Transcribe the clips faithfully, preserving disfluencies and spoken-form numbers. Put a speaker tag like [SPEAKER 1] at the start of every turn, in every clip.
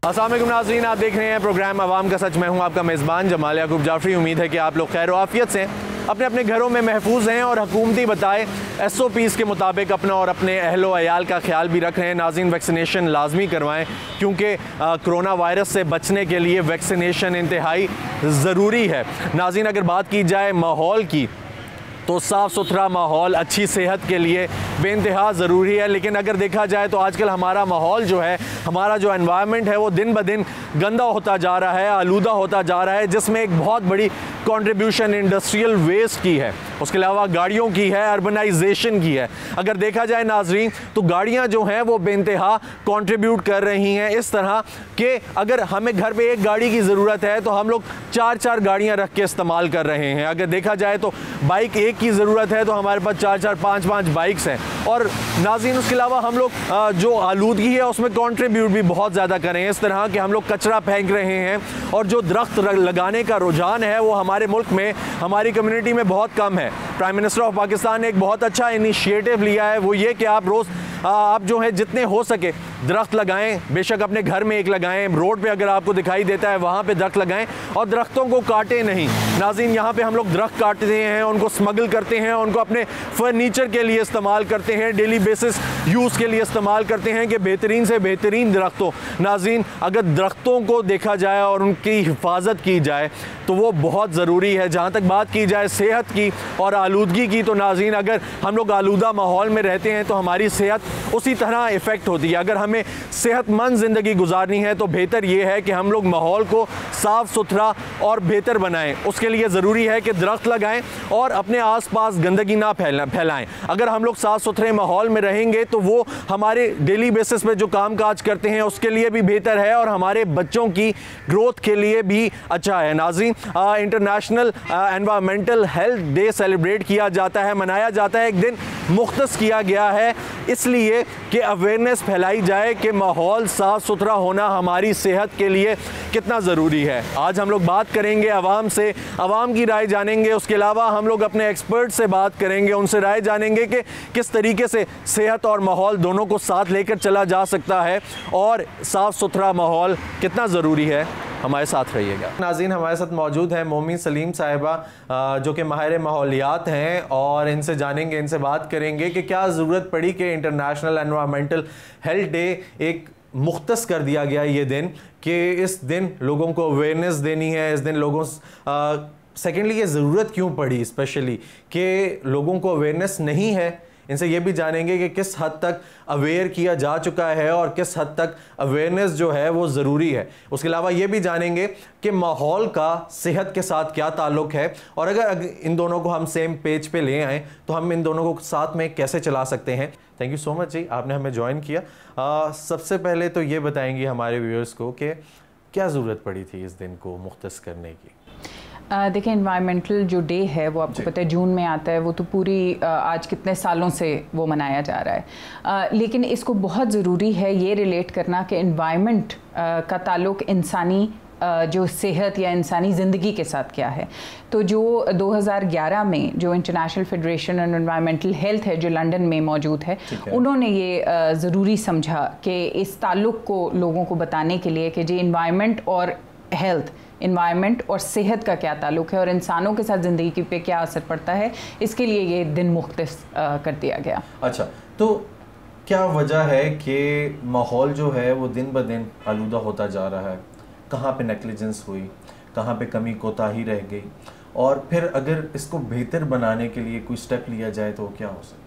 [SPEAKER 1] अस्सलाम वालेकुम नाज़रीन, आप देख रहे हैं प्रोग्राम अवाम का सच। मैं हूं आपका मेज़बान जमाल याकूब जाफरी। उम्मीद है कि आप लोग खैर आफियत से अपने अपने घरों में महफूज हैं और हुकूमती बताए एस ओ पीज़ के मुताबिक अपना और अपने अहलो अयाल का ख्याल भी रख रहे हैं। नाज़रीन, वैक्सीनेशन लाजमी करवाएं क्योंकि कोरोना वायरस से बचने के लिए वैक्सीनेशन इंतहाई ज़रूरी है। नाज़रीन, अगर बात की जाए माहौल की तो साफ़ सुथरा माहौल अच्छी सेहत के लिए बेइंतहा ज़रूरी है। लेकिन अगर देखा जाए तो आजकल हमारा माहौल जो है, हमारा जो एनवायरनमेंट है वो दिन ब दिन गंदा होता जा रहा है, आलूदा होता जा रहा है, जिसमें एक बहुत बड़ी कंट्रीब्यूशन इंडस्ट्रियल वेस्ट की है, उसके अलावा गाड़ियों की है, अर्बनाइजेशन की है। अगर देखा जाए नाजरीन तो गाड़ियाँ जो हैं वो बेइंतहा कंट्रीब्यूट कर रही हैं, इस तरह कि अगर हमें घर पे एक गाड़ी की ज़रूरत है तो हम लोग चार चार गाड़ियाँ रख के इस्तेमाल कर रहे हैं। अगर देखा जाए तो बाइक एक की ज़रूरत है तो हमारे पास चार चार पाँच पाँच बाइक्स हैं। और नाज़रीन, उसके अलावा हम लोग जो आलूदगी है उसमें कंट्रीब्यूट भी बहुत ज़्यादा करें, इस तरह कि हम लोग कचरा फेंक रहे हैं और जो दरख्त लगाने का रुझान है वो हमारे मुल्क में, हमारी कम्युनिटी में बहुत कम है। प्राइम मिनिस्टर ऑफ पाकिस्तान ने एक बहुत अच्छा इनिशिएटिव लिया है, वो ये कि आप रोज़ आप जो है जितने हो सके दरख्त लगाएं। बेशक अपने घर में एक लगाएं, रोड पे अगर आपको दिखाई देता है वहाँ पे दरख्त लगाएं और दरख्तों को काटें नहीं। नाज़रीन, यहाँ पे हम लोग दरख्त काटते हैं, उनको स्मगल करते हैं, उनको अपने फर्नीचर के लिए इस्तेमाल करते हैं, डेली बेसिस यूज़ के लिए इस्तेमाल करते हैं कि बेहतरीन से बेहतरीन दरख्त हो। नाज़रीन, अगर दरख्तों को देखा जाए और उनकी हिफाजत की जाए तो वो बहुत ज़रूरी है। जहाँ तक बात की जाए सेहत की और आलूदगी की तो नाज़रीन, अगर हम लोग आलूदा माहौल में रहते हैं तो हमारी सेहत उसी तरह इफ़ेक्ट होती है। अगर हमें सेहतमंद ज़िंदगी गुजारनी है तो बेहतर ये है कि हम लोग माहौल को साफ़ सुथरा और बेहतर बनाएं। उसके लिए ज़रूरी है कि दरख्त लगाएं और अपने आसपास गंदगी ना फैला फैलाएं। अगर हम लोग साफ़ सुथरे माहौल में रहेंगे तो वो हमारे डेली बेसिस पे जो काम काज करते हैं उसके लिए भी बेहतर है और हमारे बच्चों की ग्रोथ के लिए भी अच्छा है। नाज़रीन, international environmental health day celebrate किया जाता है, मनाया जाता है, एक दिन मुख्तस किया गया है इसलिए कि अवेयरनेस फैलाई जाए कि माहौल साफ़ सुथरा होना हमारी सेहत के लिए कितना ज़रूरी है। आज हम लोग बात करेंगे आवाम से, आवाम की राय जानेंगे। उसके अलावा हम लोग अपने एक्सपर्ट से बात करेंगे, उनसे राय जानेंगे कि किस तरीके से सेहत और माहौल दोनों को साथ लेकर चला जा सकता है और साफ़ सुथरा माहौल कितना ज़रूरी है। हमारे साथ रहिएगा। नाज़रीन, हमारे साथ मौजूद है मोमी सलीम साहिबा जो कि माहिर माहौलियात हैं और इनसे जानेंगे, इनसे बात करेंगे कि क्या ज़रूरत पड़ी कि इंटरनेशनल एनवायरमेंटल हेल्थ डे एक मुख्तस कर दिया गया ये दिन, कि इस दिन लोगों को अवेयरनेस देनी है, इस दिन लोगों सेकेंडली ये ज़रूरत क्यों पड़ी स्पेशली कि लोगों को अवेयरनेस नहीं है। इनसे ये भी जानेंगे कि किस हद तक अवेयर किया जा चुका है और किस हद तक अवेयरनेस जो है वो ज़रूरी है। उसके अलावा ये भी जानेंगे कि माहौल का सेहत के साथ क्या ताल्लुक़ है और अगर इन दोनों को हम सेम पेज पे ले आएँ तो हम इन दोनों को साथ में कैसे चला सकते हैं। थैंक यू सो मच जी, आपने हमें ज्वाइन किया। आ, सबसे पहले तो ये बताएंगे हमारे व्यूअर्स को कि क्या ज़रूरत पड़ी थी इस दिन को मुख्तस करने की।
[SPEAKER 2] देखिए, एनवायरमेंटल जो डे है वो आपको पता है जून में आता है, वो तो पूरी आज कितने सालों से वो मनाया जा रहा है। आ, लेकिन इसको बहुत ज़रूरी है ये रिलेट करना कि एनवायरनमेंट का ताल्लुक़ इंसानी जो सेहत या इंसानी ज़िंदगी के साथ क्या है। तो जो दो हज़ार ग्यारह में जो international federation on environmental health है जो लंदन में मौजूद है, है। उन्होंने ये ज़रूरी समझा कि इस ताल्लुक़ को लोगों को बताने के लिए कि जी एनवायरनमेंट और हेल्थ, इन्वायरमेंट और सेहत का क्या ताल्लुक़ है और इंसानों के साथ ज़िंदगी पे क्या असर पड़ता है, इसके लिए ये दिन मुख्तस कर दिया गया।
[SPEAKER 1] अच्छा, तो क्या वजह है कि माहौल जो है वो दिन ब दिन आलूदा होता जा रहा है? कहाँ पे नेग्लिजेंस हुई, कहाँ पे कमी कोताही रह गई, और फिर अगर इसको बेहतर बनाने के लिए कोई स्टेप लिया जाए तो क्या हो सकता है?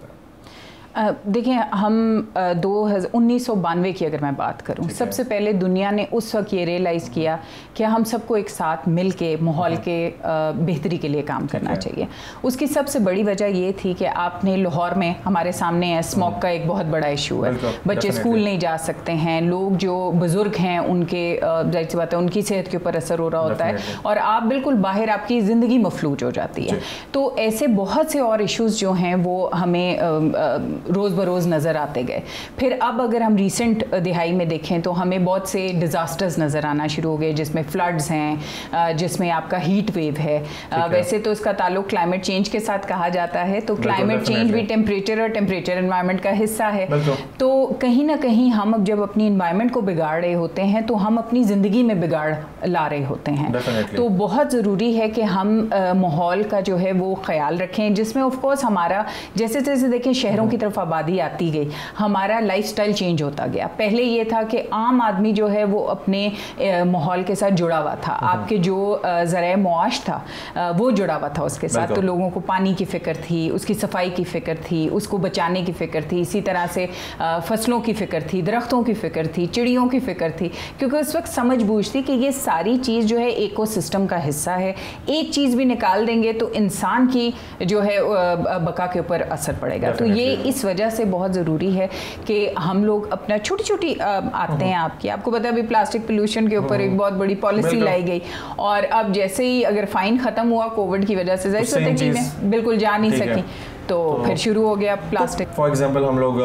[SPEAKER 2] देखिए, हम दो हज़ार उन्नीस सौ बानवे की अगर मैं बात करूं, सबसे पहले दुनिया ने उस वक्त ये रियलाइज़ किया कि हम सबको एक साथ मिल के माहौल के बेहतरी के लिए काम करना चाहिए। उसकी सबसे बड़ी वजह ये थी कि आपने लाहौर में हमारे सामने है स्मोक का एक बहुत बड़ा इशू है, बच्चे स्कूल नहीं जा सकते हैं, लोग जो बुज़ुर्ग हैं उनके जाहिर सी बात है उनकी सेहत के ऊपर असर हो रहा होता है और आप बिल्कुल बाहर, आपकी ज़िंदगी मफलूज हो जाती है। तो ऐसे बहुत से और इशूज़ जो हैं वो हमें रोज़ बरोज़ नज़र आते गए। फिर अब अगर हम रिसेंट दिहाई में देखें तो हमें बहुत से डिज़ास्टर्स नज़र आना शुरू हो गए, जिसमें फ्लड्स हैं, जिसमें आपका हीट वेव है। वैसे तो इसका ताल्लुक क्लाइमेट चेंज के साथ कहा जाता है, तो क्लाइमेट चेंज भी टेम्परेचर और टेम्परेचर एनवायरनमेंट का हिस्सा है। तो कहीं ना कहीं हम अब जब अपनी इन्वायरमेंट को बिगाड़ रहे होते हैं तो हम अपनी ज़िंदगी में बिगाड़ ला रहे होते हैं। तो बहुत ज़रूरी है कि हम माहौल का जो है वो ख्याल रखें, जिसमें ऑफ कोर्स हमारा जैसे जैसे देखें शहरों की तरफ आबादी आती गई, हमारा लाइफस्टाइल चेंज होता गया। पहले ये था कि आम आदमी जो है वो अपने माहौल के साथ जुड़ा हुआ था, आपके जो ज़राए मुआश था वो जुड़ा हुआ था उसके साथ। तो लोगों को पानी की फ़िक्र थी, उसकी सफाई की फ़िक्र थी, उसको बचाने की फ़िक्र थी, इसी तरह से फसलों की फ़िक्र थी, दरख्तों की फ़िक्र थी, चिड़ियों की फ़िक्र थी, क्योंकि उस वक्त समझ बूझ थी कि ये सारी चीज़ जो है इकोसिस्टम का हिस्सा है। एक चीज़ भी निकाल देंगे तो इंसान की जो है बका के ऊपर असर पड़ेगा। तो ये इस वजह से बहुत ज़रूरी है कि हम लोग अपना छोटी छोटी आते हैं आपकी, आपको पता है अभी प्लास्टिक पोल्यूशन के ऊपर एक बहुत बड़ी पॉलिसी लाई गई, और अब जैसे ही अगर फाइन ख़त्म हुआ कोविड की वजह से, जैसे होता है कि मैं बिल्कुल जा नहीं सकी, तो फिर शुरू हो गया प्लास्टिक।
[SPEAKER 1] फॉर एग्जाम्पल हम लोग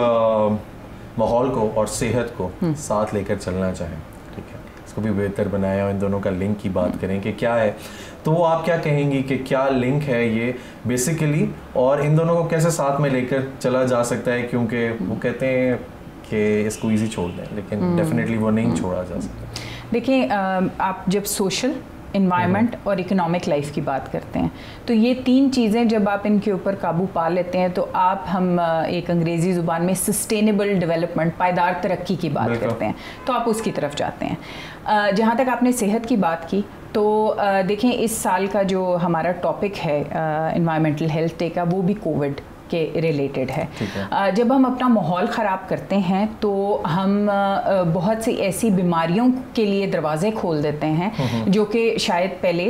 [SPEAKER 1] माहौल को और सेहत को साथ लेकर चलना चाहें, ठीक है, इसको भी बेहतर बनाया और इन दोनों का लिंक की बात करें कि क्या है, तो आप क्या कहेंगी कि क्या लिंक है ये बेसिकली, और इन दोनों को कैसे साथ में लेकर चला जा सकता है? क्योंकि वो कहते हैं कि इसको ईजी छोड़ दें, लेकिन डेफिनेटली वो नहीं छोड़ा जा सकता।
[SPEAKER 2] देखिए, आप जब सोशल, इन्वायरमेंट और इकोनॉमिक लाइफ की बात करते हैं तो ये तीन चीज़ें जब आप इनके ऊपर काबू पा लेते हैं तो आप, हम एक अंग्रेज़ी ज़ुबान में सस्टेनेबल डेवलपमेंट, पायदार तरक्की की बात करते हैं, तो आप उसकी तरफ जाते हैं। जहाँ तक आपने सेहत की बात की, तो देखें इस साल का जो हमारा टॉपिक है इन्वायरमेंटल हेल्थ डे का, वो भी कोविड के रिलेटेड है। है। जब हम अपना माहौल ख़राब करते हैं तो हम बहुत सी ऐसी बीमारियों के लिए दरवाजे खोल देते हैं जो कि शायद पहले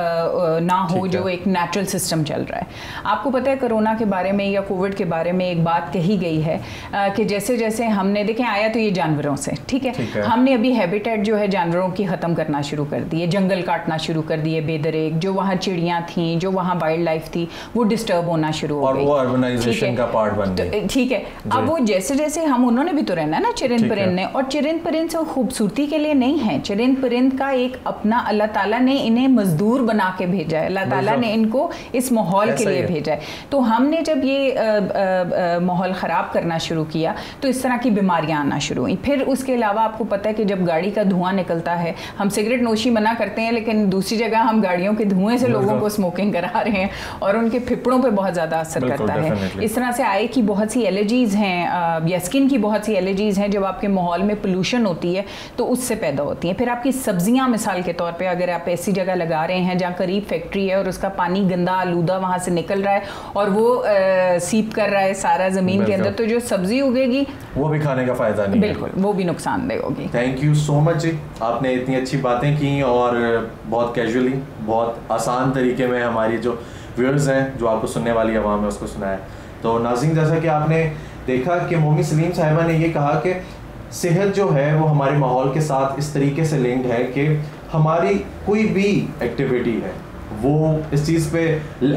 [SPEAKER 2] ना हो, जो एक नेचुरल सिस्टम चल रहा है। आपको पता है कोरोना के बारे में या कोविड के बारे में एक बात कही गई है कि जैसे जैसे हमने, देखें आया तो ये जानवरों से, ठीक है, है। हमने अभी हैबिटेट जो है जानवरों की ख़त्म करना शुरू कर दिए, जंगल काटना शुरू कर दिए बेदरेक, जो वहाँ चिड़ियाँ थीं, जो वहाँ वाइल्ड लाइफ थी, वो डिस्टर्ब होना शुरू हो गई,
[SPEAKER 1] का पार्ट बन गई।
[SPEAKER 2] ठीक है, अब वो जैसे जैसे हम, उन्होंने भी तो रहना है ना चिरिंद परिंद ने, और चिरिंद परिंद से खूबसूरती के लिए नहीं है, चिरिंद परिंद का एक अपना, अल्लाह ताला ने इन्हें मजदूर बना के भेजा है, अल्लाह ताला ने इनको इस माहौल के लिए भेजा है। तो हमने जब ये माहौल ख़राब करना शुरू किया तो इस तरह की बीमारियां आना शुरू हुई। फिर उसके अलावा आपको पता है कि जब गाड़ी का धुआं निकलता है, हम सिगरेट नोशी मना करते हैं, लेकिन दूसरी जगह हम गाड़ियों के धुएं से लोगों को स्मोकिंग करा रहे हैं और उनके फेफड़ों पर बहुत ज़्यादा असर करता है। इस तरह से आई की बहुत सी एलर्जीज़ हैं या स्किन की बहुत सी एलर्जीज़ हैं, जब आपके माहौल में पोल्यूशन होती है तो उससे पैदा होती हैं। फिर आपकी सब्जियां, मिसाल के तौर पे अगर आप ऐसी जगह लगा रहे हैं जहाँ करीब फैक्ट्री है और उसका पानी गंदा आलूदा वहाँ से निकल रहा है और वो आ, सीप कर रहा है सारा ज़मीन के अंदर, तो जो सब्जी उगेगी वो भी खाने का फ़ायदा नहीं, बिल्कुल वो भी नुकसानदेह होगी।
[SPEAKER 1] थैंक यू सो मच जी, आपने इतनी अच्छी बातें की और बहुत कैजुअली, बहुत आसान तरीके में हमारी जो व्यूअर्स हैं, जो आपको सुनने वाली आवाम है, उसको सुनाया। तो नाज़रीन, जैसा कि आपने देखा कि मोमी सलीम साहिबा ने ये कहा कि सेहत जो है वो हमारे माहौल के साथ इस तरीके से लिंक्ड है कि हमारी कोई भी एक्टिविटी है वो इस चीज़ पे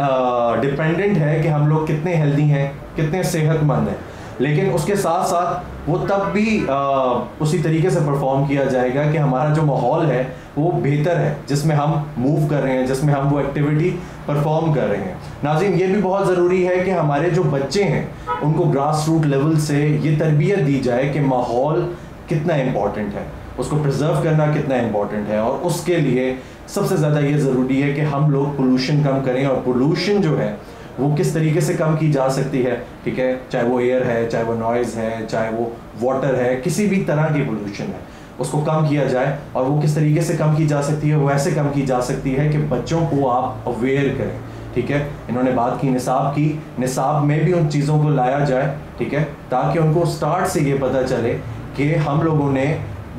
[SPEAKER 1] डिपेंडेंट है कि हम लोग कितने हेल्दी हैं, कितने सेहतमंद हैं, लेकिन उसके साथ साथ वो तब भी आ, उसी तरीके से परफॉर्म किया जाएगा कि हमारा जो माहौल है वो बेहतर है, जिसमें हम मूव कर रहे हैं, जिसमें हम वो एक्टिविटी परफॉर्म कर रहे हैं। नाज़रीन, ये भी बहुत ज़रूरी है कि हमारे जो बच्चे हैं उनको ग्रास रूट लेवल से ये तरबियत दी जाए कि माहौल कितना इम्पॉर्टेंट है, उसको प्रिजर्व करना कितना इम्पॉर्टेंट है, और उसके लिए सबसे ज़्यादा ये ज़रूरी है कि हम लोग पोल्यूशन कम करें, और पोल्यूशन जो है वो किस तरीके से कम की जा सकती है, ठीक है, चाहे वो एयर है, चाहे वो नॉइज़ है, चाहे वो वाटर है, किसी भी तरह की पोल्यूशन है उसको कम किया जाए। और वो किस तरीके से कम की जा सकती है, वो ऐसे कम की जा सकती है कि बच्चों को आप अवेयर करें, ठीक है। इन्होंने बात की निसाब की, निसाब में भी उन चीज़ों को लाया जाए, ठीक है, ताकि उनको स्टार्ट से ये पता चले कि हम लोगों ने,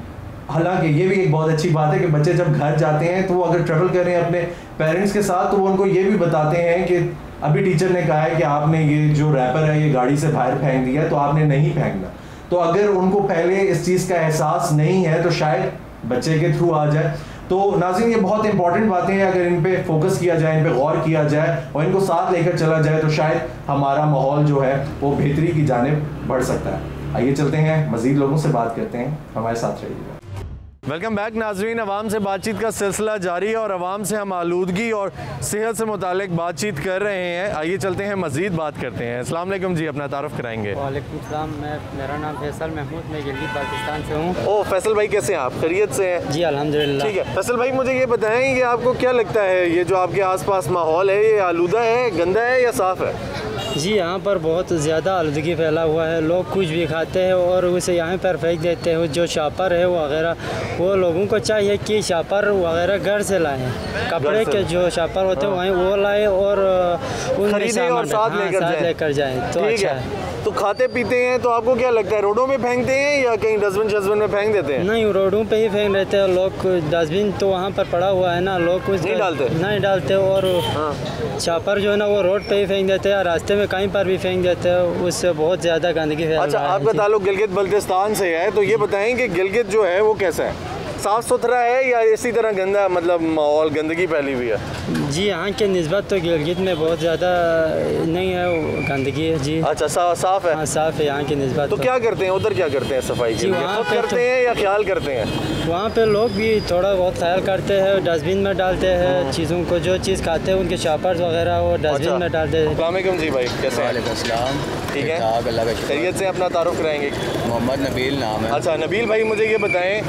[SPEAKER 1] हालांकि ये भी एक बहुत अच्छी बात है कि बच्चे जब घर जाते हैं तो वो अगर ट्रैवल कर रहे हैं अपने पेरेंट्स के साथ तो वो उनको ये भी बताते हैं कि अभी टीचर ने कहा है कि आपने ये जो रैपर है ये गाड़ी से बाहर फेंक दिया, तो आपने नहीं फेंकना। तो अगर उनको पहले इस चीज़ का एहसास नहीं है तो शायद बच्चे के थ्रू आ जाए। तो नाज़रीन, ये बहुत इंपॉर्टेंट बातें हैं, अगर इन पे फोकस किया जाए, इन पे गौर किया जाए और इनको साथ लेकर चला जाए तो शायद हमारा माहौल जो है वो बेहतरी की जानिब बढ़ सकता है। आइए चलते हैं, मज़ीद लोगों से बात करते हैं, हमारे साथ रहिएगा। वेलकम बैक नाजरीन, अवाम से बातचीत का सिलसिला जारी है और अवाम से हम आलूदगी और सेहत से मुतालिक बातचीत कर रहे हैं। आइए चलते हैं, मज़ीद बात करते हैं। अस्सलाम वालेकुम जी, अपना तारुफ कराएंगे।
[SPEAKER 3] वालेकुम सलाम, मैं मेरा नाम फैसल महमूद, मैं गिलगित पाकिस्तान से हूँ।
[SPEAKER 1] ओ फैसल भाई, कैसे हैं आप? खैरियत से हैं?
[SPEAKER 3] जी अल्हम्दुलिल्लाह।
[SPEAKER 1] ठीक है फैसल भाई, मुझे ये बताएं कि आपको क्या लगता है ये जो आपके आसपास माहौल है, ये आलूदा है, गंदा है या साफ़ है?
[SPEAKER 3] जी यहाँ पर बहुत ज़्यादा आलूदगी फैला हुआ है। लोग कुछ भी खाते हैं और उसे यहाँ पर फेंक देते हैं। जो शॉपर है वगैरह, वो लोगों को चाहिए कि शॉपर वगैरह घर से लाएं, कपड़े के जो शॉपर होते हैं वहीं वो लाएं और उनमें सामान
[SPEAKER 1] साथ लेकर
[SPEAKER 3] लेकर जाएं तो अच्छा है।
[SPEAKER 1] तो खाते पीते हैं तो आपको क्या लगता है, रोडों में फेंकते हैं या कहीं डस्टबिन शस्टबिन में फेंक देते हैं?
[SPEAKER 3] नहीं, रोडों पे ही फेंक देते हैं लोग। डस्टबिन तो वहाँ पर पड़ा हुआ है ना, लोग कुछ
[SPEAKER 1] नहीं डालते
[SPEAKER 3] नहीं डालते और
[SPEAKER 1] हाँ।
[SPEAKER 3] छापर जो है ना वो रोड पे ही फेंक देते हैं, रास्ते में कहीं पर भी फेंक देते हैं। उससे बहुत ज़्यादा गंदगी फैल रहा है।
[SPEAKER 1] अच्छा, आपका ताल्लुक गिलगित बल्तिस्तान से है, तो ये बताएं कि गिलगित जो है वो कैसा है, साफ़ सुथरा है या इसी तरह गंदा, मतलब माहौल गंदगी फैली हुई है?
[SPEAKER 3] जी यहाँ के निस्बत तो गिलगित में बहुत ज़्यादा नहीं है, गंदगी है जी।
[SPEAKER 1] अच्छा, सा, साफ़ है?
[SPEAKER 3] हाँ साफ़ है यहाँ की निस्बत।
[SPEAKER 1] तो, तो क्या करते हैं उधर, क्या करते हैं सफाई के लिए? खुद करते तो, हैं या ख्याल करते हैं?
[SPEAKER 3] वहाँ पे लोग भी थोड़ा बहुत ख्याल करते हैं, डस्टबिन में डालते हैं चीज़ों को, जो चीज़ खाते हैं उनके शॉपर्स वगैरह वो डस्टबिन में डालते हैं।
[SPEAKER 1] अस्सलाम वालेकुम जी भाई, कैसे हैं?
[SPEAKER 4] वालेकुम अस्सलाम।
[SPEAKER 1] ठीक है,
[SPEAKER 4] अल्लाह का शुक्र।
[SPEAKER 1] खैरियत से अपना तारुफ कराएंगे?
[SPEAKER 4] मोहम्मद नबील नाम है।
[SPEAKER 1] अच्छा नबील भाई, मुझे ये बताएं,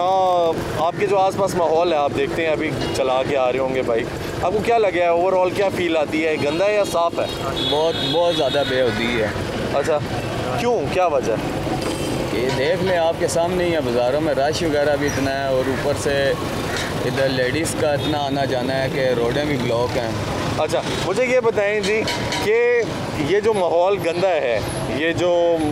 [SPEAKER 1] आपके जो आसपास माहौल है, आप देखते हैं अभी चला के आ रहे होंगे भाई, आपको क्या लगे है, ओवरऑल क्या फील आती है, गंदा है या साफ़ है?
[SPEAKER 4] बहुत बहुत ज़्यादा बेहूदी है।
[SPEAKER 1] अच्छा, क्यों, क्या वजह?
[SPEAKER 4] ये देख लें, आपके सामने ही है, बाज़ारों में रश वगैरह भी इतना है और ऊपर से इधर लेडीज़ का इतना आना जाना है कि रोडें भी ब्लॉक हैं।
[SPEAKER 1] अच्छा, मुझे ये बताएं जी कि ये जो माहौल गंदा है, ये जो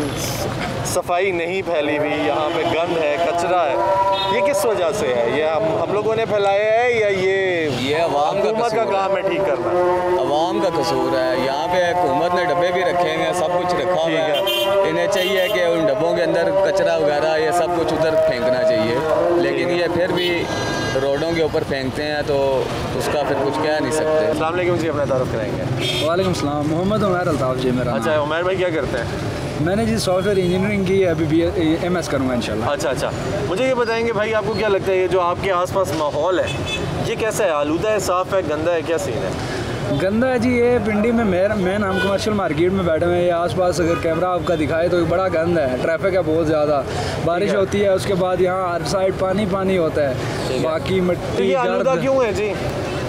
[SPEAKER 1] सफाई नहीं फैली हुई, यहाँ पे गंद है, कचरा है, ये किस वजह से है? ये हम हम लोगों ने फैलाया है या ये
[SPEAKER 4] ये अवाम
[SPEAKER 1] हुकूमत का काम है ठीक करना?
[SPEAKER 4] अवाम का कसूर है। यहाँ पे हुकूमत ने डब्बे भी रखे हैं, सब कुछ रखा हुआ है। इन्हें चाहिए कि उन डब्बों के अंदर कचरा वगैरह ये सब कुछ उधर फेंकना चाहिए, लेकिन ये फिर भी रोडों के ऊपर फेंकते हैं तो उसका फिर कुछ कह नहीं सकते।
[SPEAKER 1] अस्सलाम वालेकुम जी, अपना तारुफ कराएंगे?
[SPEAKER 5] वालेकुम सलाम, मोहम्मद उमैर अल्ताफ़ जी मेरा।
[SPEAKER 1] अच्छा उमैर भाई, क्या करते हैं?
[SPEAKER 5] मैंने जी सॉफ्टवेयर इंजीनियरिंग की, अभी बी एम एस करूँगा इंशाल्लाह।
[SPEAKER 1] अच्छा अच्छा, मुझे ये बताएंगे भाई, आपको क्या लगता है ये जो आपके आसपास माहौल है ये कैसा है, आलूदा है, साफ़ है, गंदा है, क्या सीन है?
[SPEAKER 5] गंदा है जी। ये पिंडी में मेन मेन हम कमर्शियल मार्केट में बैठे हुए हैं, ये आसपास अगर कैमरा आपका दिखाए तो बड़ा गंद है, ट्रैफिक है बहुत ज़्यादा, बारिश होती है उसके बाद यहाँ हर साइड पानी पानी होता है, बाकी मिट्टी।
[SPEAKER 1] आलूदा क्यों है जी?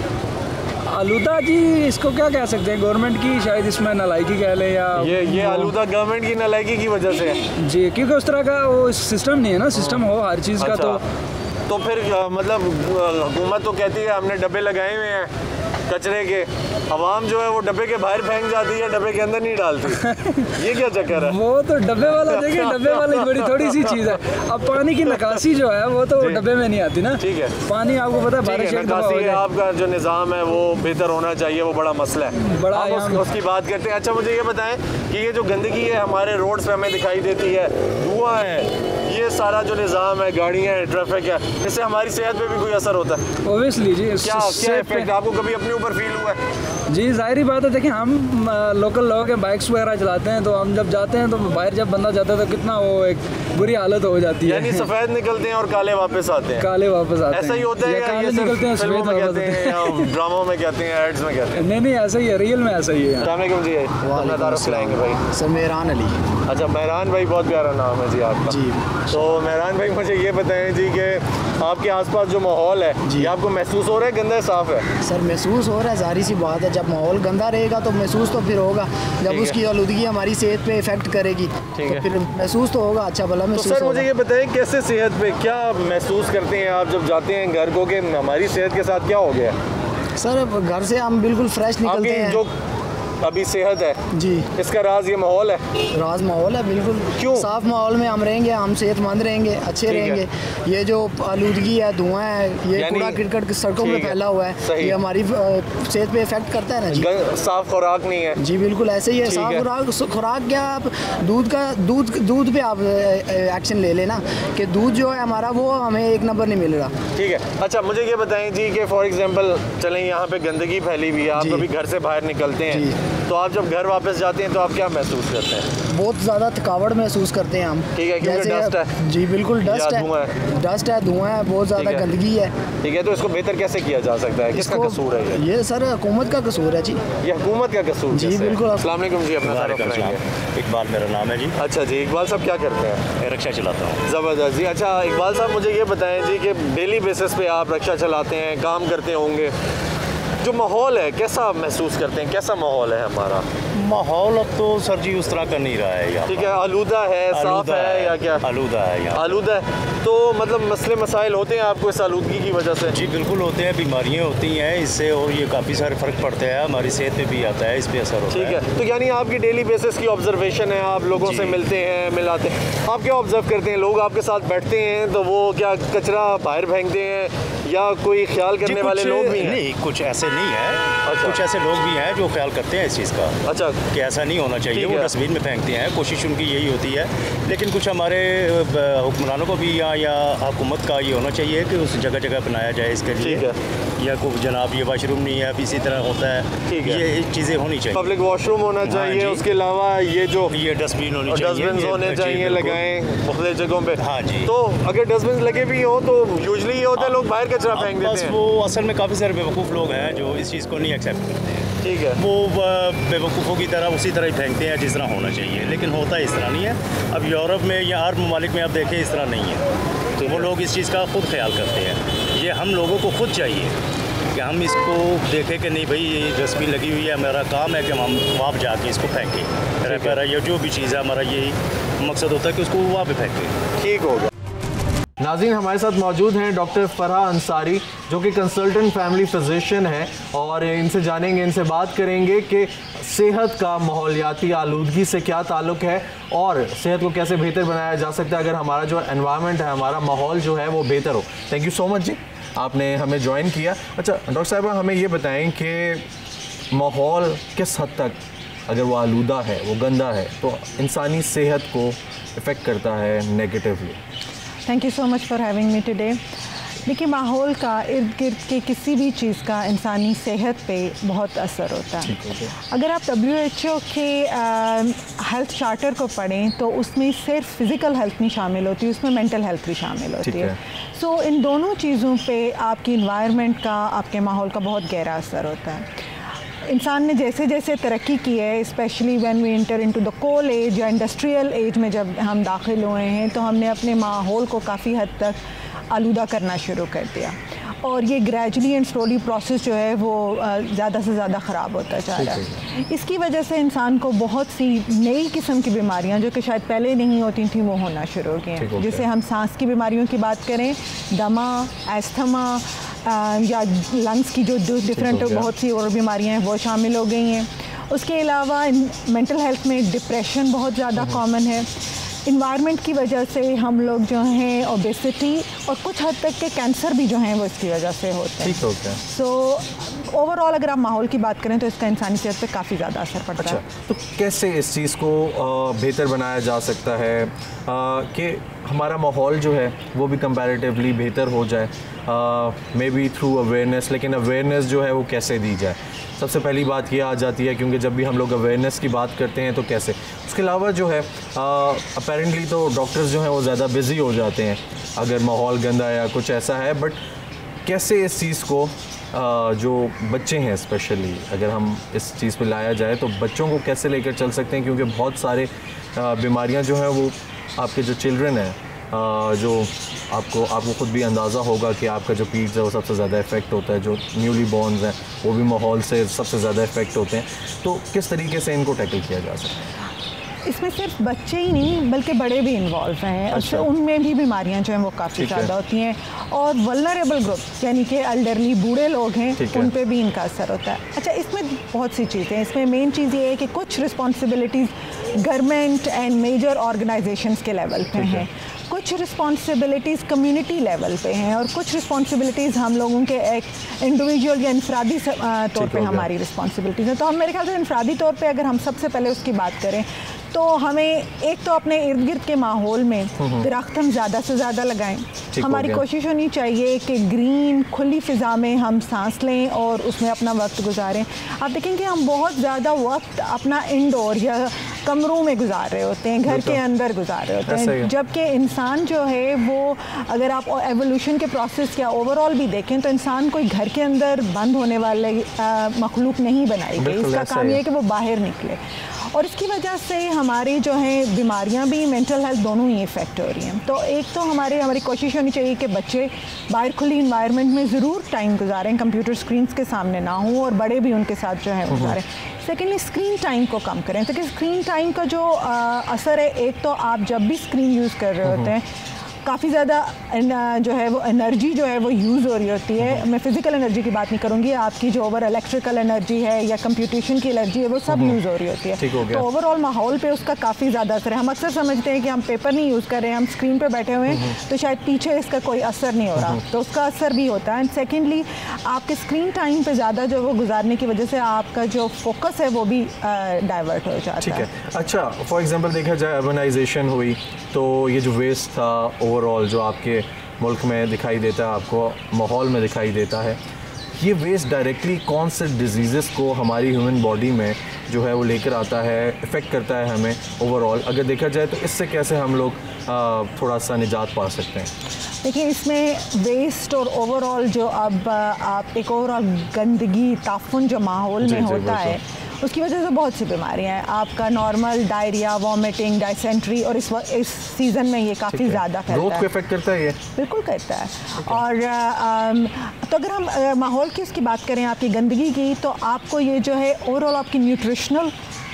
[SPEAKER 5] आलूदा जी इसको क्या कह सकते हैं, गवर्नमेंट की शायद इसमें नालायकी कह लें, या
[SPEAKER 1] ये ये आलूदा गवर्नमेंट की नालायकी की वजह से है
[SPEAKER 5] जी, क्योंकि उस तरह का वो सिस्टम नहीं है ना, सिस्टम हो हर चीज़ का। तो
[SPEAKER 1] तो फिर मतलब हुकूमत तो कहती है हमने डब्बे लगाए हुए हैं कचरे के, अवाम जो है वो डब्बे के बाहर फेंक जाती है, डब्बे के अंदर नहीं डालती। ये क्या चक्कर है? वो
[SPEAKER 5] तो डब्बे वाला देखिए, डब्बे वाली बड़ी थोड़ी सी चीज़ है। अब पानी की निकासी जो है वो तो डब्बे में नहीं आती ना। ठीक है, पानी आपको पता है बारिश एक दफा हो जाए,
[SPEAKER 1] आपका जो निज़ाम है वो बेहतर होना चाहिए, वो बड़ा मसला है, बड़ा उस, उसकी बात करते हैं। अच्छा मुझे ये बताएं कि ये जो गंदगी है हमारे रोड्स पे हमें दिखाई देती है, धुआं है, ये सारा जो निज़ाम है, गाड़ियाँ हैं, ट्रैफिक है, इससे हमारी सेहत पे भी कोई असर होता है?
[SPEAKER 5] ओबियसली जी।
[SPEAKER 1] क्या क्या इफेक्ट आपको कभी अपने ऊपर फील हुआ है?
[SPEAKER 5] जी जाहिर बात है, देखिए हम लोकल लोग हैं, बाइक्स वगैरह चलाते हैं, तो हम जब जाते हैं तो बाहर जब बंदा जाता है तो कितना वो एक बुरी हालत हो जाती है।
[SPEAKER 1] यानी सफेद निकलते हैं और काले वापस आते हैं?
[SPEAKER 5] काले वापस आते हैं।
[SPEAKER 1] ऐसा ही होता है?
[SPEAKER 5] काले निकलते हैं, सफेद वापस आते हैं,
[SPEAKER 1] ड्रामों में कहते हैं, एड्स में कहते हैं?
[SPEAKER 5] नहीं नहीं ऐसा ही है, रियल में ऐसा ही है।
[SPEAKER 1] अस्सलाम वालेकुम जी, अपना तारुफ कराएंगे भाई?
[SPEAKER 6] सर मेहरान अली।
[SPEAKER 1] अच्छा मेहरान भाई, बहुत प्यारा नाम है जी आपका।
[SPEAKER 6] जी।
[SPEAKER 1] तो मेहरान भाई मुझे ये बताएं जी कि आपके आसपास जो माहौल है ये आपको महसूस हो रहा है गंदा है साफ़ है?
[SPEAKER 6] सर महसूस हो रहा है, जाहिर सी बात है, जब माहौल गंदा रहेगा तो महसूस तो फिर होगा, जब उसकी आलूदगी हमारी सेहत पे इफेक्ट करेगी तो फिर महसूस तो होगा, अच्छा भला महसूस।
[SPEAKER 1] तो सर मुझे ये बताएं कैसे सेहत पे क्या महसूस करते हैं आप जब जाते हैं घर को, कि हमारी सेहत के साथ क्या हो गया?
[SPEAKER 6] सर घर से हम बिल्कुल फ्रेश निकलते हैं।
[SPEAKER 1] जो अभी सेहत है
[SPEAKER 6] जी,
[SPEAKER 1] इसका राज ये माहौल है।
[SPEAKER 6] राज माहौल है बिल्कुल।
[SPEAKER 1] क्यों?
[SPEAKER 6] साफ माहौल में हम रहेंगे, हम सेहतमंद रहेंगे, अच्छे रहेंगे। ये जो आलूदगी है, धुआं है, ये कूड़ा करकट सड़कों में फैला हुआ है, ये हमारी सेहत पे इफेक्ट करता है ना जी।
[SPEAKER 1] साफ खुराक नहीं है जी,
[SPEAKER 6] बिल्कुल ऐसे ही है। साफ खुराक खुराक क्या, आप दूध का दूध दूध पे आप एक्शन ले लेना कि दूध जो है हमारा वो हमें एक नंबर नहीं मिल रहा।
[SPEAKER 1] ठीक है। अच्छा मुझे ये बताएं जी कि फॉर एग्जांपल चलें यहाँ पे गंदगी फैली हुई है, आप कभी घर से बाहर निकलते हैं तो आप जब घर वापस जाते हैं तो आप क्या महसूस करते हैं?
[SPEAKER 6] बहुत ज़्यादा थकावट महसूस करते हैं हम।
[SPEAKER 1] ठीक है, क्योंकि डस्ट है
[SPEAKER 6] जी, बिल्कुल डस्ट है, डस्ट है, धुआं है, बहुत ज़्यादा गंदगी है।
[SPEAKER 1] ठीक है, तो इसको बेहतर कैसे किया जा सकता है? किसका कसूर है ये?
[SPEAKER 6] ये सर हुकूमत का कसूर है जी।
[SPEAKER 1] ये हुकूमत का कसूर
[SPEAKER 6] जी बिल्कुल।
[SPEAKER 1] अस्सलाम वालेकुम जी, अपना
[SPEAKER 7] इकबाल मेरा नाम है जी।
[SPEAKER 1] अच्छा जी, इकबाल साहब क्या करते हैं?
[SPEAKER 7] रिक्शा चलाता हूँ।
[SPEAKER 1] ज़बरदस्त जी। अच्छा इकबाल साहब मुझे ये बताएं जी कि डेली बेसिस पे आप रिक्शा चलाते हैं, काम करते होंगे, जो माहौल है कैसा महसूस करते हैं? कैसा माहौल है हमारा?
[SPEAKER 7] माहौल अब तो सर जी उस तरह का नहीं रहा है यहाँ।
[SPEAKER 1] ठीक है, आलूदा है, साफ है, है या क्या?
[SPEAKER 7] आलूदा है यहाँ।
[SPEAKER 1] आलूदा है तो मतलब मसले मसाइल होते हैं आपको इस आलूदगी की वजह से?
[SPEAKER 7] जी बिल्कुल होते हैं, बीमारियाँ होती हैं इससे और ये काफ़ी सारे फ़र्क पड़ते हैं, हमारी सेहत पे भी आता है, इस पर असर होता है।
[SPEAKER 1] ठीक है, तो यानी आपकी डेली बेसिस की ऑब्जर्वेशन है, आप लोगों से मिलते हैं, मिलाते हैं, आप क्या ऑब्जर्व करते हैं? लोग आपके साथ बैठते हैं तो वो क्या कचरा बाहर फेंकते हैं या कोई ख्याल करने वाले लोग भी हैं?
[SPEAKER 7] नहीं, कुछ ऐसे नहीं है। अच्छा। कुछ ऐसे लोग भी हैं जो ख्याल करते हैं इस चीज़ का। अच्छा, कि ऐसा नहीं होना चाहिए, वो डस्टबिन में फेंकते हैं, कोशिश उनकी यही होती है। लेकिन कुछ हमारे हुक्मरानों को भी या या हुकूमत का ये होना चाहिए कि उस जगह जगह बनाया जाए इसके लिए। ठीक है। या कोई जनाब ये वाशरूम नहीं है, अब इसी तरह होता है। ठीक है, ये चीज़ें होनी चाहिए।
[SPEAKER 1] पब्लिक वॉशरूम होना चाहिए, उसके अलावा ये जो
[SPEAKER 7] ये डस्टबिन होनी चाहिए,
[SPEAKER 1] डस्टबिन होने चाहिए लगाएं मुख्तलिफ जगहों पे।
[SPEAKER 7] हाँ जी।
[SPEAKER 1] तो अगर डस्टबिन लगे भी हो तो यूजली ये होता है लोग बाहर कचरा फेंक देते हैं।
[SPEAKER 7] वो असल में काफ़ी सारे बेवकूफ़ लोग हैं जो इस चीज़ को नहीं एक्सेप्ट करते हैं।
[SPEAKER 1] ठीक है,
[SPEAKER 7] वो बेवकूफ़ों की तरह उसी तरह ही फेंकते हैं जिस तरह होना चाहिए, लेकिन होता इस तरह नहीं है। अब यूरोप में या हर ममालिक में आप देखें इस तरह नहीं है, वो लोग इस चीज़ का खुद ख्याल करते हैं। ये हम लोगों को खुद चाहिए कि हम इसको देखें कि नहीं भाई ये डस्टबिन लगी हुई है, हमारा काम है कि हम वहाँ जाके इसको फेंकें, रैपर या जो भी चीज़ है, हमारा यही मकसद होता है कि उसको वहाँ पे फेंकें।
[SPEAKER 1] ठीक होगा। नाज़रीन हमारे साथ मौजूद हैं डॉक्टर फरहा अंसारी जो कि कंसल्टेंट फैमिली फिजिशियन हैं और इनसे जानेंगे, इनसे बात करेंगे कि सेहत का माहौलियाती आलूदगी से क्या ताल्लुक़ है और सेहत को कैसे बेहतर बनाया जा सकता है अगर हमारा जो एनवायरनमेंट है, हमारा माहौल जो है वो बेहतर हो। थैंक यू सो मच जी, आपने हमें ज्वाइन किया। अच्छा डॉक्टर साहब हमें ये बताएं कि माहौल किस हद तक अगर वो आलूदा है, वो गंदा है तो इंसानी सेहत को इफ़ेक्ट करता है negatively?
[SPEAKER 8] Thank you so much for having me today. देखिए माहौल का इर्द गिर्द के किसी भी चीज़ का इंसानी सेहत पे बहुत असर होता है। अगर आप डब्ल्यू एच ओ के हेल्थ चार्टर को पढ़ें तो उसमें सिर्फ फिज़िकल हेल्थ नहीं शामिल होती, उसमें मेंटल हेल्थ भी शामिल होती है। सो so, इन दोनों चीज़ों पे आपकी इन्वायरमेंट का, आपके माहौल का बहुत गहरा असर होता है। इंसान ने जैसे जैसे तरक्की की है, specially when we enter into the coal age या इंडस्ट्रियल एज में जब हम दाखिल हुए हैं तो हमने अपने माहौल को काफ़ी हद तक आलूदा करना शुरू कर दिया और ये ग्रेजुअली एंड स्लोली प्रोसेस जो है वो ज़्यादा से ज़्यादा ख़राब होता जा रहा है। इसकी वजह से इंसान को बहुत सी नई किस्म की बीमारियां जो कि शायद पहले नहीं होती थी वो होना शुरू हो गई हैं। जैसे हम सांस की बीमारियों की बात करें, दमा, एस्थमा या लंग्स की जो डिफरेंट बहुत सी और बीमारियां हैं वो शामिल हो गई हैं। उसके अलावा मेंटल हेल्थ में डिप्रेशन बहुत ज़्यादा कॉमन है। इन्वायरमेंट की वजह से हम लोग जो हैं ओबेसिटी और कुछ हद तक के कैंसर भी जो हैं वो इसकी वजह से होते हैं। सो ओवरऑल अगर आप माहौल की बात करें तो इसका इंसानी सेहत पे काफ़ी ज़्यादा असर पड़ता
[SPEAKER 1] अच्छा,
[SPEAKER 8] है।
[SPEAKER 1] तो कैसे इस चीज़ को बेहतर बनाया जा सकता है कि हमारा माहौल जो है वो भी कंपैरेटिवली बेहतर हो जाए, मे बी थ्रू अवेयरनेस। लेकिन अवेयरनेस जो है वो कैसे दी जाए? सबसे पहली बात ये आ जाती है क्योंकि जब भी हम लोग अवेयरनेस की बात करते हैं तो कैसे, उसके अलावा जो है अपेरेंटली तो डॉक्टर्स जो हैं वो ज़्यादा बिज़ी हो जाते हैं अगर माहौल गंदा या कुछ ऐसा है, बट कैसे इस चीज़ को आ, जो बच्चे हैं स्पेशली अगर हम इस चीज़ पे लाया जाए तो बच्चों को कैसे लेकर चल सकते हैं? क्योंकि बहुत सारे बीमारियां जो हैं वो आपके जो चिल्ड्रन हैं, जो आपको आपको खुद भी अंदाज़ा होगा कि आपका जो पीड्स है वो सबसे ज़्यादा इफ़ेक्ट होता है, जो न्यूली बॉर्न्स हैं वो भी माहौल से सबसे ज़्यादा इफ़ेक्ट होते हैं। तो किस तरीके से इनको टैकल किया जा सकता है?
[SPEAKER 8] इसमें सिर्फ बच्चे ही नहीं बल्कि बड़े भी इन्वॉल्व हैं। अच्छा। उनमें भी बीमारियां जो हैं वो काफ़ी ज़्यादा होती हैं और वल्नरेबल ग्रुप यानी कि एल्डरली बूढ़े लोग हैं उन पे भी इनका असर होता है। अच्छा, इसमें बहुत सी चीज़ें हैं। इसमें मेन चीज़ ये है कि कुछ responsibilities government and major organisations के लेवल पे हैं, कुछ रिस्पॉन्सिबिलिटीज़ कम्युनिटी लेवल पे हैं और कुछ रिस्पॉन्सिबिलिटीज़ हम लोगों के एक इंडिविजुअल या इंफरादी तौर पे हमारी रिस्पॉन्सिबिलिटीज़ हैं। तो हम मेरे ख्याल से इंफरादी तौर पे अगर हम सबसे पहले उसकी बात करें तो हमें एक तो अपने इर्द गिर्द के माहौल में दरख्त हम ज़्यादा से ज़्यादा लगाएं। हमारी कोशिश होनी चाहिए कि ग्रीन खुली फ़िज़ा में हम सांस लें और उसमें अपना वक्त गुजारें। आप देखेंगे हम बहुत ज़्यादा वक्त अपना इंडोर या कमरों में गुजार रहे होते हैं, घर के अंदर गुजार रहे होते हैं, जबकि इंसान जो है वो अगर आप एवोल्यूशन के प्रोसेस या ओवरऑल भी देखें तो इंसान कोई घर के अंदर बंद होने वाले मखलूक नहीं बनाई गई। इसका काम ये है कि वो बाहर निकले और इसकी वजह से हमारी जो है बीमारियां भी मेंटल हेल्थ दोनों ही इफ़ेक्ट हो रही हैं। तो एक तो हमारे हमारी कोशिश होनी चाहिए कि बच्चे बाहर खुली इन्वायरमेंट में ज़रूर टाइम गुजारें, कंप्यूटर स्क्रीन्स के सामने ना हों और बड़े भी उनके साथ जो है गुजारें। सेकेंडली स्क्रीन टाइम को कम करें। तो कि स्क्रीन टाइम का जो आ, असर है, एक तो आप जब भी स्क्रीन यूज़ कर रहे होते हैं काफ़ी ज़्यादा जो है वो एनर्जी जो है वो यूज़ हो रही होती है। मैं फ़िज़िकल एनर्जी की बात नहीं करूँगी, आपकी जो ओवर इलेक्ट्रिकल एनर्जी है या कंप्यूटेशन की एनर्जी है वो सब यूज़ हो रही होती है। तो ओवरऑल माहौल पे उसका काफ़ी ज़्यादा असर है। हम अक्सर समझते हैं कि हम पेपर नहीं यूज़ कर रहे हैं, हम स्क्रीन पे बैठे हुए हैं तो शायद पीछे इसका कोई असर नहीं हो रहा, तो उसका असर भी होता है। एंड सेकेंडली आपके स्क्रीन टाइम पर ज़्यादा जो वो गुजारने की वजह से आपका जो फोकस है वो भी डाइवर्ट हो जाता है।
[SPEAKER 1] अच्छा, फॉर एग्जाम्पल देखा जाए अर्बनाइजेशन हुई तो ये जो वेस्ट था ओवरऑल जो आपके मुल्क में दिखाई देता है, आपको माहौल में दिखाई देता है, ये वेस्ट डायरेक्टली कौन से डिजीज़ को हमारी ह्यूमन बॉडी में जो है वो लेकर आता है, इफ़ेक्ट करता है हमें ओवरऑल? अगर देखा जाए तो इससे कैसे हम लोग थोड़ा सा निजात पा सकते हैं?
[SPEAKER 8] देखिए, इसमें वेस्ट और ओवरऑल जो अब आप एक ओवरऑल गंदगी ताफुन जो माहौल में होता है उसकी वजह से बहुत सी बीमारियां हैं। आपका नॉर्मल डायरिया, वॉमिटिंग, डायसेंट्री और इस इस सीज़न में ये काफ़ी ज़्यादा फैलता है।
[SPEAKER 1] ग्रोथ को इफेक्ट करता है ये?
[SPEAKER 8] बिल्कुल करता है। और आम, तो अगर हम माहौल की उसकी बात करें, आपकी गंदगी की, तो आपको ये जो है ओवरऑल आपकी न्यूट्रिशनल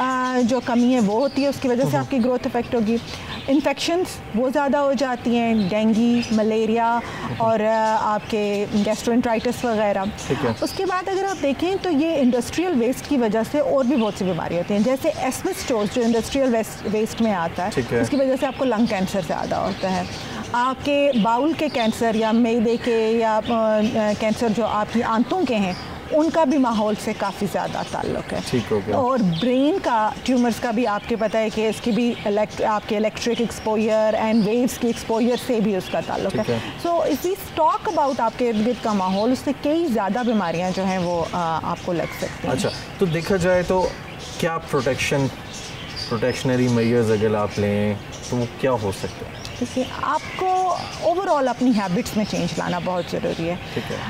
[SPEAKER 8] जो कमी है वो होती है, उसकी वजह से आपकी ग्रोथ इफेक्ट होगी। इन्फेक्शंस वो ज़्यादा हो जाती हैं, डेंगू, मलेरिया और आपके गैस्ट्रोएंटराइटिस वगैरह। उसके बाद अगर आप देखें तो ये इंडस्ट्रियल वेस्ट की वजह से और भी बहुत सी बीमारी होती हैं, जैसे एस्बेस्टोस जो इंडस्ट्रियल वेस्ट वेस्ट में आता है, उसकी वजह से आपको लंग कैंसर ज़्यादा होता है। आपके बाउल के कैंसर या मैदे के या कैंसर जो आपकी आंतों के हैं उनका भी माहौल से काफ़ी ज़्यादा ताल्लुक है।
[SPEAKER 1] ठीक हो गया।
[SPEAKER 8] और ब्रेन का ट्यूमर्स का भी आपके पता है कि इसकी भी इलेक्ट आपके इलेक्ट्रिक एक्सपोजर एंड वेव्स की एक्सपोजर से भी उसका ताल्लुक है। So if we talk about आपके इर्द गिर्द का माहौल, उससे कई ज़्यादा बीमारियाँ जो हैं वो आ, आपको लग सकती हैं।
[SPEAKER 1] अच्छा, तो देखा जाए तो क्या प्रोटेक्शन प्रोटेक्शनरी मेजर्स अगर आप लें तो वो क्या हो सकता है?
[SPEAKER 8] देखिए, आपको ओवरऑल अपनी हैबिट्स में चेंज लाना बहुत ज़रूरी है।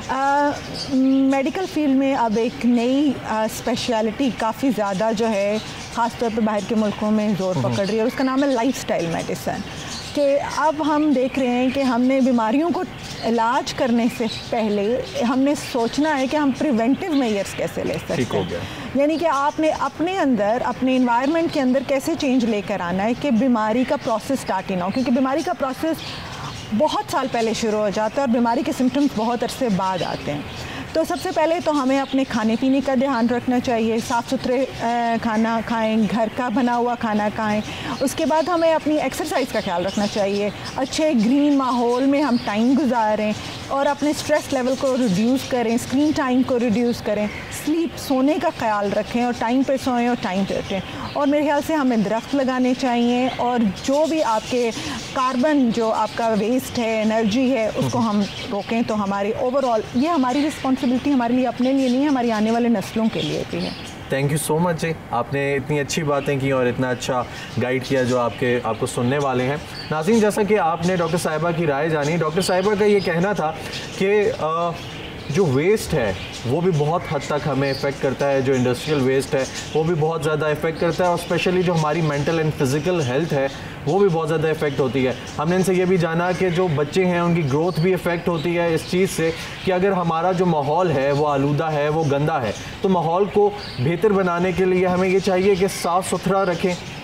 [SPEAKER 8] मेडिकल फील्ड में अब एक नई स्पेशलिटी काफ़ी ज़्यादा जो है ख़ास तौर पे बाहर के मुल्कों में ज़ोर पकड़ रही है, उसका नाम है लाइफस्टाइल मेडिसिन। कि अब हम देख रहे हैं कि हमने बीमारियों को इलाज करने से पहले हमने सोचना है कि हम प्रिवेंटिव मेजर्स कैसे ले सकते हैं। यानी कि आपने अपने अंदर अपने इन्वायरमेंट के अंदर कैसे चेंज लेकर आना है कि बीमारी का प्रोसेस स्टार्ट ही ना हो, क्योंकि बीमारी का प्रोसेस बहुत साल पहले शुरू हो जाता है और बीमारी के सिम्टम्स बहुत अरसे बाद आते हैं। तो सबसे पहले तो हमें अपने खाने पीने का ध्यान रखना चाहिए, साफ़ सुथरे खाना खाएं, घर का बना हुआ खाना खाएं। उसके बाद हमें अपनी एक्सरसाइज का ख्याल रखना चाहिए, अच्छे ग्रीन माहौल में हम टाइम गुजारें और अपने स्ट्रेस लेवल को रिड्यूस करें, स्क्रीन टाइम को रिड्यूस करें, स्लीप सोने का ख्याल रखें और टाइम पे सोएं और टाइम पे उठें। और मेरे ख्याल से हमें दरख्त लगाने चाहिए और जो भी आपके कार्बन जो आपका वेस्ट है, एनर्जी है, उसको हम रोकें तो हमारी ओवरऑल ये हमारी रिस्पॉन्सिबिलिटी हमारे लिए अपने लिए नहीं है, हमारी आने वाले नस्लों के लिए भी है।
[SPEAKER 1] थैंक यू सो मच जी, आपने इतनी अच्छी बातें की और इतना अच्छा गाइड किया जो आपके आपको सुनने वाले हैं। नाज़रीन, जैसा कि आपने डॉक्टर साहिबा की राय जानी, डॉक्टर साहिबा का ये कहना था कि जो वेस्ट है वो भी बहुत हद तक हमें इफ़ेक्ट करता है, जो इंडस्ट्रियल वेस्ट है वो भी बहुत ज़्यादा इफ़ेक्ट करता है और स्पेशली जो हमारी मेंटल एंड फिज़िकल हेल्थ है वो भी बहुत ज़्यादा इफ़ेक्ट होती है। हमने इनसे ये भी जाना कि जो बच्चे हैं उनकी ग्रोथ भी इफ़ेक्ट होती है इस चीज़ से कि अगर हमारा जो माहौल है वो आलूदा है, वो गंदा है, तो माहौल को बेहतर बनाने के लिए हमें ये चाहिए कि साफ़ सुथरा रखें,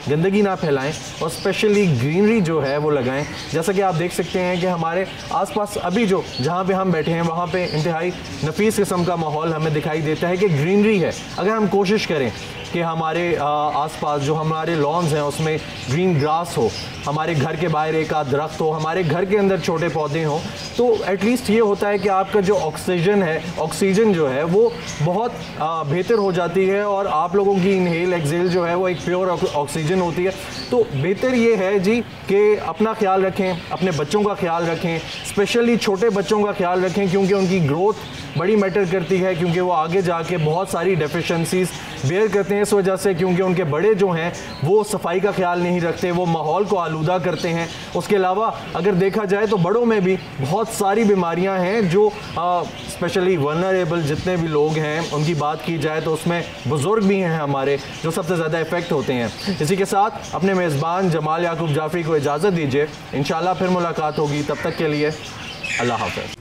[SPEAKER 1] गंदगी ना फैलाएं और स्पेशली ग्रीनरी जो है वो लगाएं। जैसा कि आप देख सकते हैं कि हमारे आसपास अभी जो जहाँ पे हम बैठे हैं वहाँ पे इंतहाई नफीस किस्म का माहौल हमें दिखाई देता है कि ग्रीनरी है। अगर हम कोशिश करें कि हमारे आसपास जो हमारे लॉन्स हैं उसमें ग्रीन ग्रास हो, हमारे घर के बाहर एक आध दरख्त हो, हमारे घर के अंदर छोटे पौधे हों, तो एटलीस्ट ये होता है कि आपका जो ऑक्सीजन है ऑक्सीजन जो है वो बहुत बेहतर हो जाती है और आप लोगों की इनहेल एक्सेल जो है वो एक प्योर ऑक्सीजन होती है। तो बेहतर ये है जी कि अपना ख्याल रखें, अपने बच्चों का ख्याल रखें, स्पेशली छोटे बच्चों का ख्याल रखें क्योंकि उनकी ग्रोथ बड़ी मैटर करती है, क्योंकि वो आगे जाके बहुत सारी डेफिशिएंसीज बेयर करते हैं इस वजह से, क्योंकि उनके बड़े जो हैं वो सफाई का ख्याल नहीं रखते, वो माहौल को आलूदा करते हैं। उसके अलावा अगर देखा जाए तो बड़ों में भी बहुत सारी बीमारियां हैं जो स्पेशली वल्नरेबल जितने भी लोग हैं उनकी बात की जाए तो उसमें बुज़ुर्ग भी हैं हमारे जो सबसे ज़्यादा इफ़ेक्ट होते हैं। इसी के साथ अपने मेज़बान जमाल याकूब जाफ़री को इजाज़त दीजिए, इंशाल्लाह फिर मुलाकात होगी, तब तक के लिए अल्लाह हाफ़िज़।